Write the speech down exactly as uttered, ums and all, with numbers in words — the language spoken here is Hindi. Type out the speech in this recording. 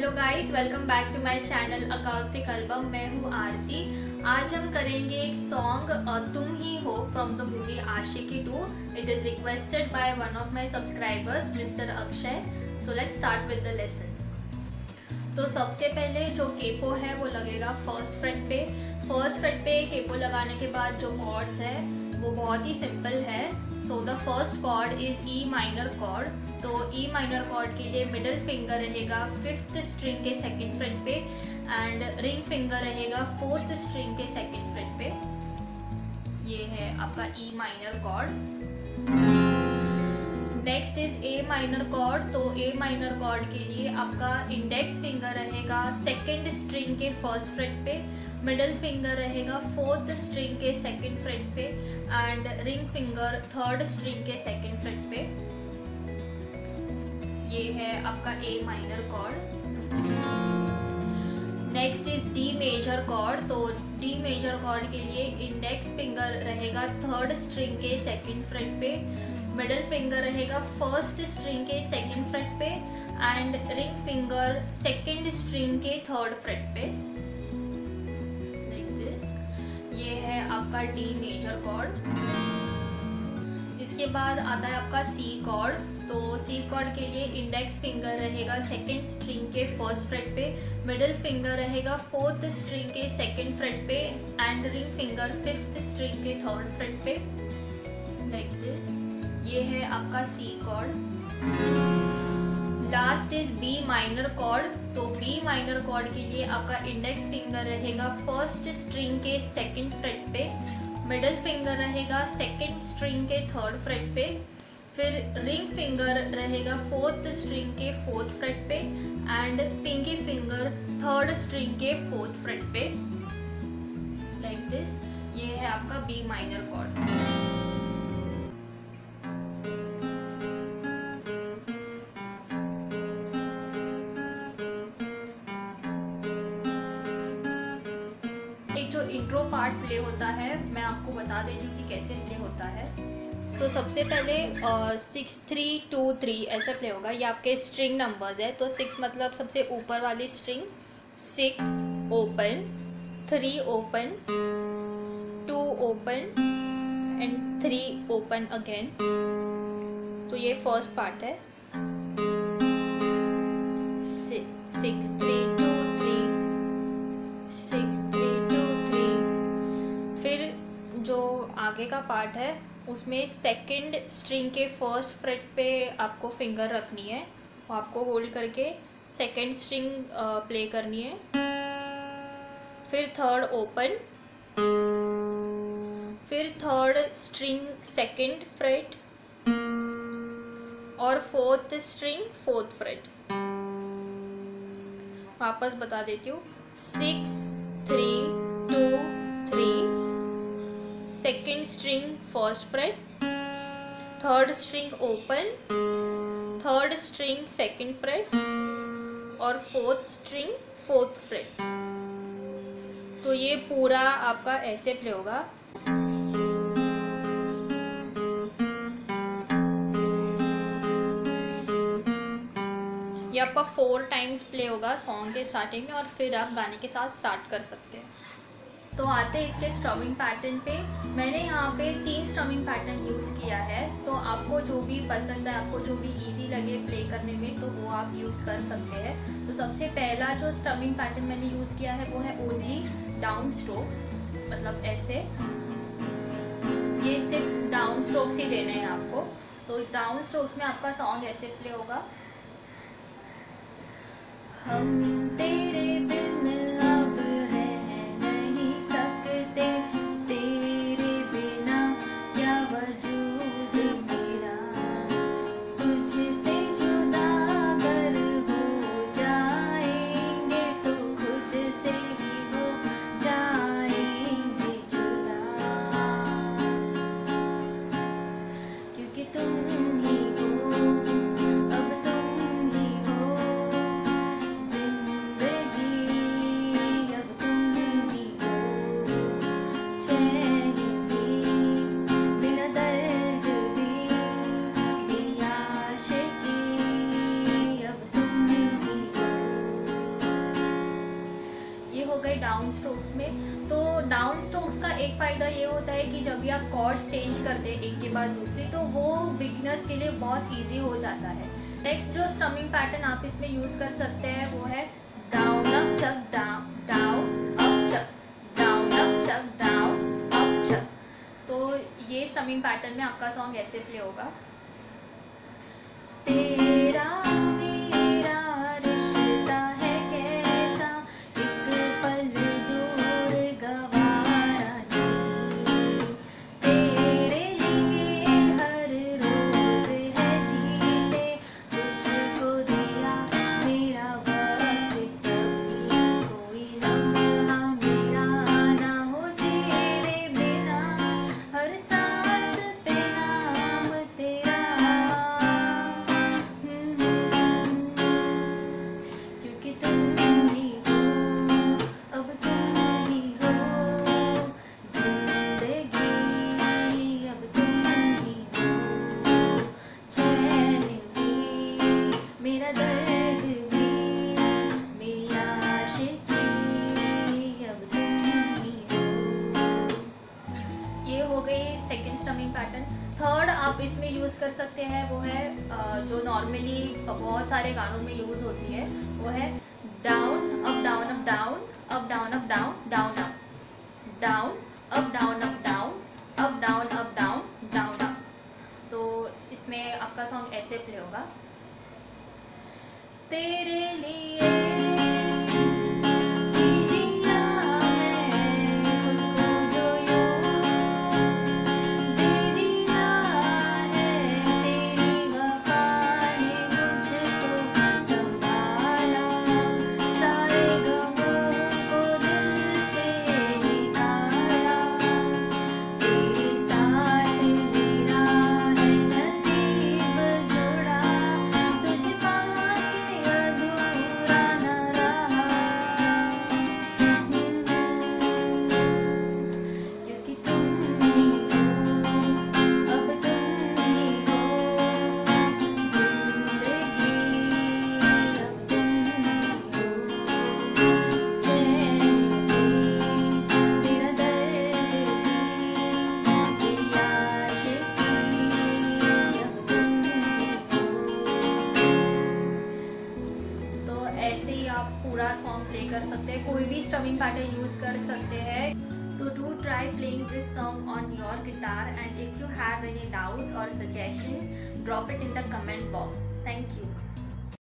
Hello guys, welcome back to my channel acoustic album. मैं हूँ आरती। आज हम करेंगे एक सॉन्ग तुम ही हो from the movie Aashiqui two. It is requested by one of my subscribers mister Akshay. So let's start with the lesson. तो सबसे पहले जो केपो है वो लगेगा फर्स्ट फ्रेट पे। फर्स्ट फ्रेट पे केपो लगाने के बाद जो कॉर्ड्स है वो बहुत ही सिंपल है। So the first chord is E minor chord. तो ई माइनर कॉर्ड के लिए मिडिल फिंगर रहेगा फिफ्थ स्ट्रिंग के सेकंड फ्रेट पे एंड रिंग फिंगर रहेगा फोर्थ स्ट्रिंग के सेकंड फ्रेट पे। ये है आपका E minor chord. Next is A minor chord. तो ए माइनर कॉर्ड के लिए आपका इंडेक्स फिंगर रहेगा सेकंड स्ट्रिंग के फर्स्ट फ्रेट पे, मिडिल फिंगर रहेगा फोर्थ स्ट्रिंग के सेकंड फ्रेट पे and ring finger third string के सेकंड फ्रेट पे। ये है आपका A minor chord. Next is D major chord. तो डी मेजर कॉर्ड के लिए इंडेक्स फिंगर रहेगा थर्ड स्ट्रिंग के सेकंड फ्रेट पे, मिडिल फिंगर रहेगा फर्स्ट स्ट्रिंग के सेकंड फ्रेट पे and ring finger second string के थर्ड फ्रेट पे। Like this. ये है आपका डी मेजर कॉर्ड। इसके बाद आता है आपका सी कॉर्ड। तो सी कॉर्ड के लिए इंडेक्स फिंगर रहेगा सेकंड स्ट्रिंग के फर्स्ट फ्रेट पे, मिडिल फिंगर रहेगा फोर्थ स्ट्रिंग के सेकंड फ्रेट पे and ring finger fifth string के थर्ड फ्रेट पे। Like this. ये है आपका C chord. Last is B minor chord. तो बी माइनर कॉर्ड के लिए आपका इंडेक्स फिंगर रहेगा फर्स्ट स्ट्रिंग के सेकंड फ्रेट पे, मिडिल फिंगर रहेगा सेकंड स्ट्रिंग के थर्ड फ्रेट पे, फिर रिंग फिंगर रहेगा फोर्थ स्ट्रिंग के फोर्थ फ्रेट पे and pinky finger third string के फोर्थ फ्रेट पे। Like this. ये है आपका बी माइनर कॉर्ड। एक जो इंट्रो पार्ट प्ले होता है मैं आपको बता देती हूँ कि कैसे प्ले होता है। तो सबसे पहले सिक्स थ्री टू थ्री ऐसा प्ले होगा। ये आपके स्ट्रिंग नंबर्स है। तो सिक्स मतलब सबसे ऊपर वाली string, six open, three open, two open and three open again. तो ये फर्स्ट पार्ट है। Six three two three, six three two three. फिर जो आगे का पार्ट है उसमें सेकंड स्ट्रिंग के फर्स्ट फ्रेट पे आपको फिंगर रखनी है और आपको होल्ड करके सेकंड स्ट्रिंग प्ले करनी है। फिर थर्ड ओपन, फिर थर्ड स्ट्रिंग सेकंड फ्रेट और फोर्थ स्ट्रिंग फोर्थ फ्रेट। वापस बता देती हूँ। Six three two three, second string first fret, third string open, third string second fret और फोर्थ स्ट्रिंग फोर्थ फ्रेट। तो ये पूरा आपका ऐसे प्ले होगा। ये आपका फोर टाइम्स प्ले होगा सॉन्ग के स्टार्टिंग में और फिर आप गाने के साथ स्टार्ट कर सकते हैं। तो आते हैं इसके स्ट्रमिंग पैटर्न पे। मैंने यहाँ पे तीन स्ट्रमिंग पैटर्न यूज़ किया है। तो आपको जो भी पसंद है, आपको जो भी इजी लगे प्ले करने में, तो वो आप यूज़ कर सकते हैं। तो सबसे पहला जो स्ट्रमिंग पैटर्न मैंने यूज़ किया है वो है ओनली डाउन स्ट्रोक्स, मतलब ऐसे। ये सिर्फ डाउन स्ट्रोक्स ही देने हैं आपको। तो डाउन स्ट्रोक्स में आपका सॉन्ग ऐसे प्ले होगा। हम तेरे बिन अब रह नहीं सकते, तेरे बिना क्या वजूद मेरा, तुझसे जुदा अगर हो जाएंगे तो खुद से ही हो जाएंगे जुदा, क्योंकि तुम ही हो, अब तुम ही हो जिंदगी हो गए डाउन स्ट्रोक्स में। तो डाउन स्ट्रोक्स का एक फ़ायदा ये होता है कि जब भी आप कॉर्ड्स चेंज करते हैं एक के बाद दूसरी, तो वो बिगिनर्स के लिए बहुत ईजी हो जाता है। नेक्स्ट जो स्ट्रमिंग पैटर्न आप इसमें यूज़ कर सकते हैं वो है down up chuck down down up chuck down up chuck down up chuck. तो ये स्ट्रमिंग पैटर्न में आपका सॉन्ग ऐसे प्ले होगा। तेरा मेरा रिश्ता है कैसा, एक पल दूर गवारा नहीं, तेरे लिए हर रोज है जीते, तुझको दिया मेरा वक्त सभी, कोई लम्हा मेरा ना हो तेरे बिना, हर सांस पे नाम तेरा, क्योंकि तुम ही हो, अब तुम ही हो जिंदगी, अब तुम ही हो चैन भी, मेरा दर्द भी, मेरी आशिकी, अब तुम ही हो। ये हो गई सेकंड स्ट्रमिंग पैटर्न। थर्ड आप इसमें यूज़ कर सकते हैं वो है अ, जो नॉर्मली बहुत सारे गानों में यूज़ होती है, वो है down up down up down up down up down down up down up down up down up down up down down up. तो इसमें आपका सॉन्ग ऐसे प्ले होगा। तेरे लिए ऐसे ही आप पूरा सॉन्ग प्ले कर सकते हैं, कोई भी स्ट्रमिंग पैटर्न यूज़ कर सकते हैं। So do try playing this song on your guitar and if you have any doubts और suggestions drop it in the comment box. Thank you.